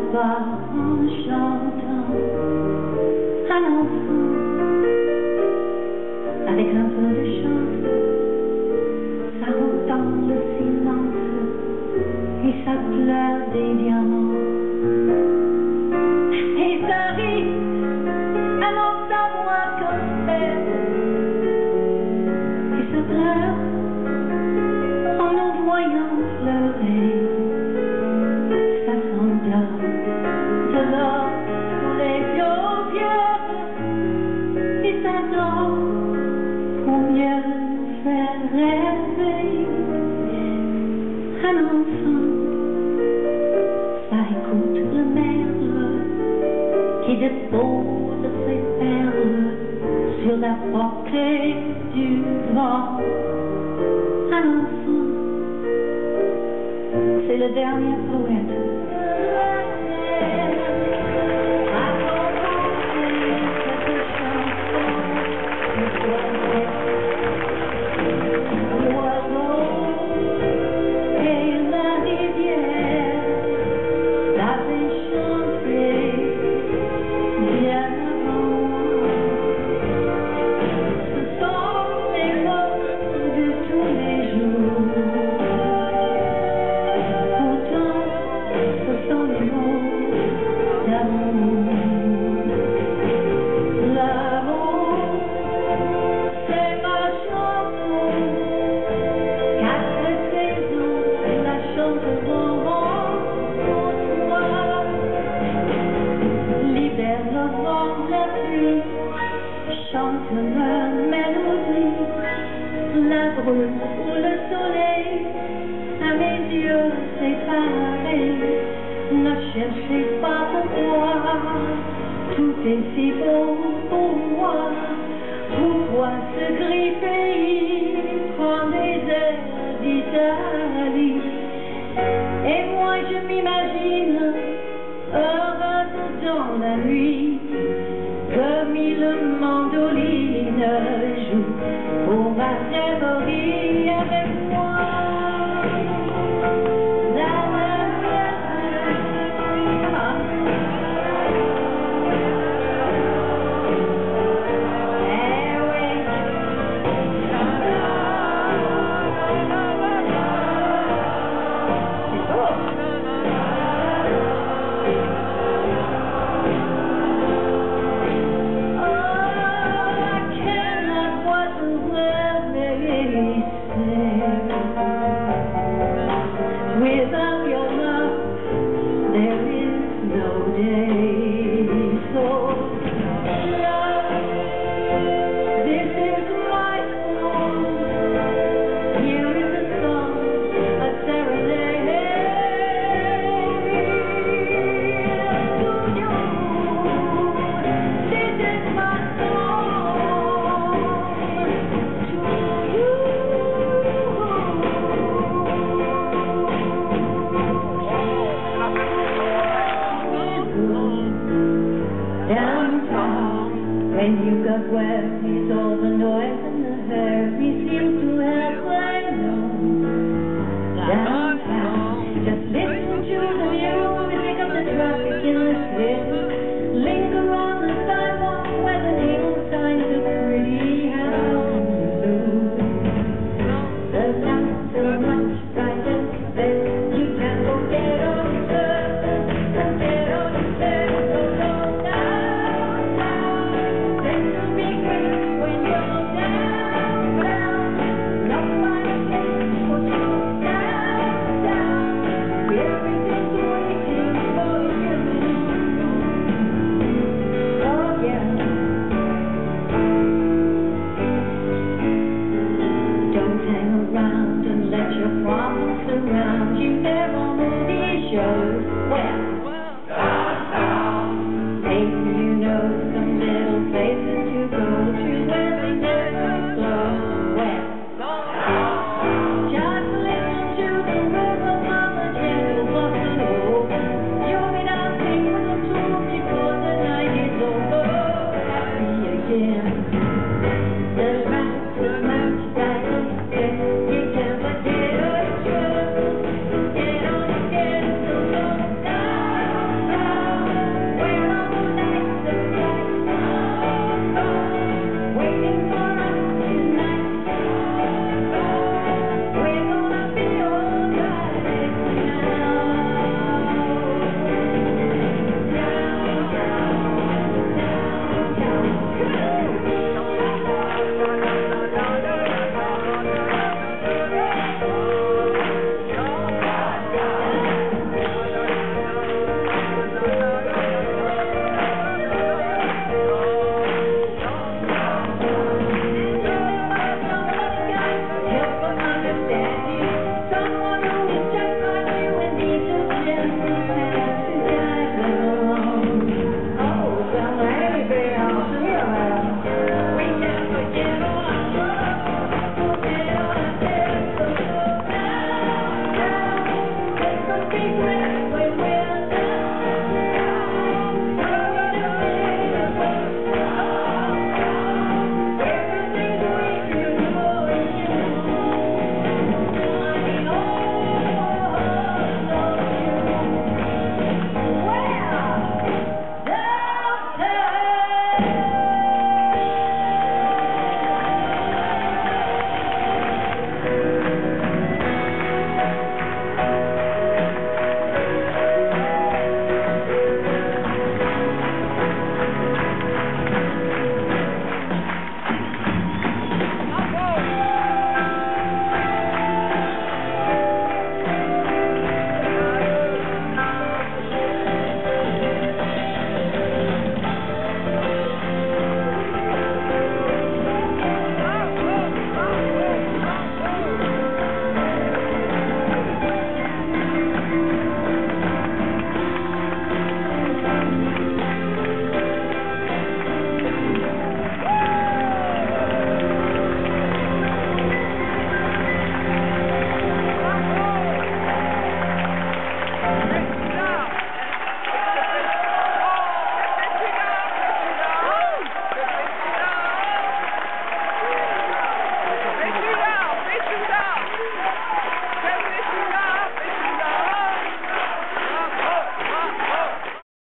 pas en chantant un enfant avec un peu de chance, ça entend le silence et ça pleure des diamants et ça rit à n'en savoir que faire et ça pleure en nous voyant pleurer. De l'or sous les paupières et ça dort pour mieux faire rêver un enfant. Ça écoute le merle qui dépose ses perles sur la portée du vent. Un enfant, c'est le dernier poète. Chante la mélodie, la brume ou le soleil, à mes yeux séparés. Ne cherchez pas pourquoi, tout est si beau pour moi. Pourquoi ce gris pays prend des airs d'Italie? Et moi je m'imagine heureuse dans la nuit, comme mille mandolines jouent pour ma rêverie avec moi. Without your love, there is no day. So, love, this is my song. Here is a song, a serenade to you. This is my song to you. Downtown, when you got where you saw the noise and the hurry seemed to